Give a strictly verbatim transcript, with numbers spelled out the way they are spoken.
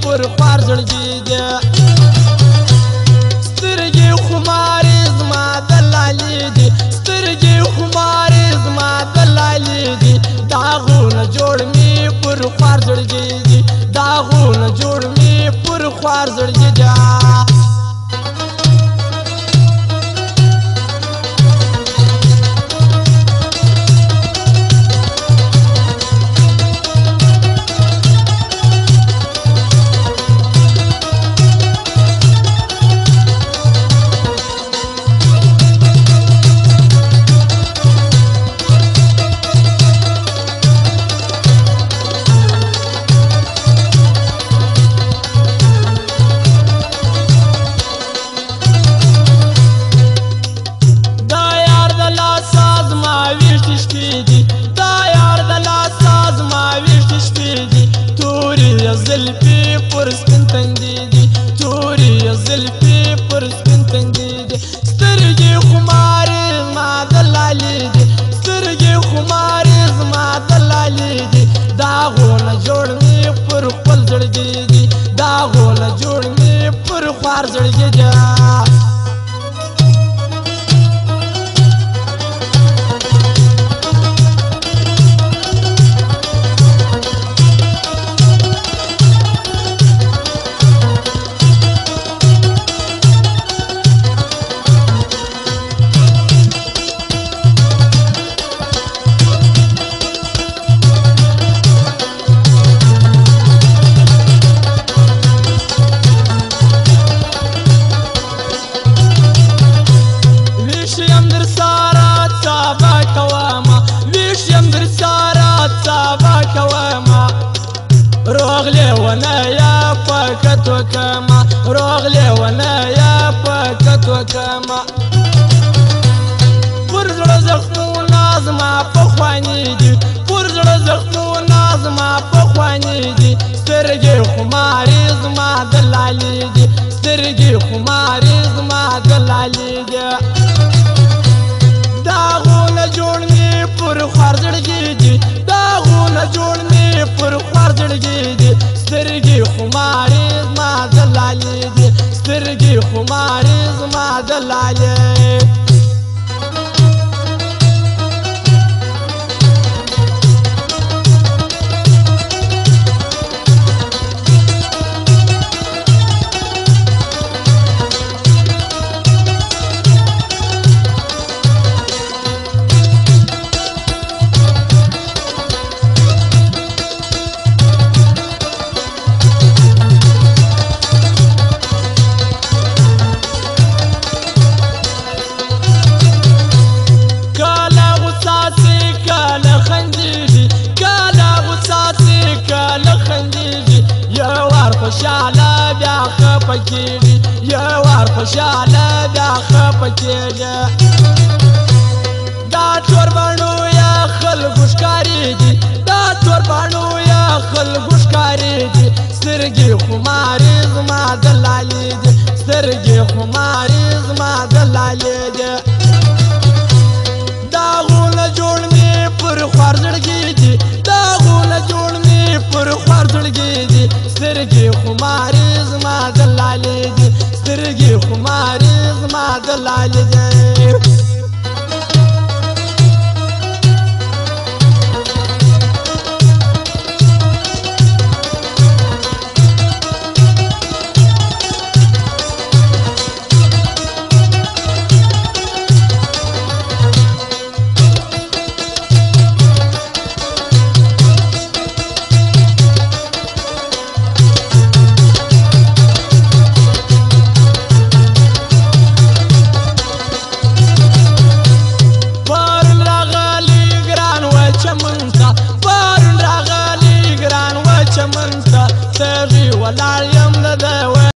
پر خوار زړګي دي سترګې خمارې زما د لالې دي سترګې خمارې زما د لالې دي داغونه جوړ مې پر خوار زړګي دي داغونه جوړ مې پر خوار زړګي دي زلفي پر سپین تندي دي توري زلفي پر سپین تندي دي سترګې خمارې زما د لالې دي سترګې خمارې زما د لالې دي داغونه جوړ مې پر خپل زړګي دي داغونه جوړ مې پر خوار زړګي دي روغلي وانا يا فكت وكما روغلي وانا يا فكت وكما فرزړه زخمونه زما په خواني دي فرزړه زخمونه زما په خواني دي سترګې خمارې زما د لالې دي سترګې خمارې زما د لالې دي داغونه جوړ مې پر خوار زړګي دي داغونه جوړ مې پر خوار زړګي دي سترګې خمارې زما د لالې دي سترګې خمارې زما د لالې خوشاله بیا خپه کېږي یو وار خوشاله بیا خپه کېږي دا چوربڼو یا خلکو ښکارېږي دا چوربڼو یا خلکو ښکارېږي سترګې خمارې زما د لالې دي سترګې خمارې زما د لالې دي داغونه جوړ مې پر خوار زړګي دي داغونه جوړ مې پر خوار زړګي دي سترګې خمارې زما د لالې دي سترګې خمارې زما د لالې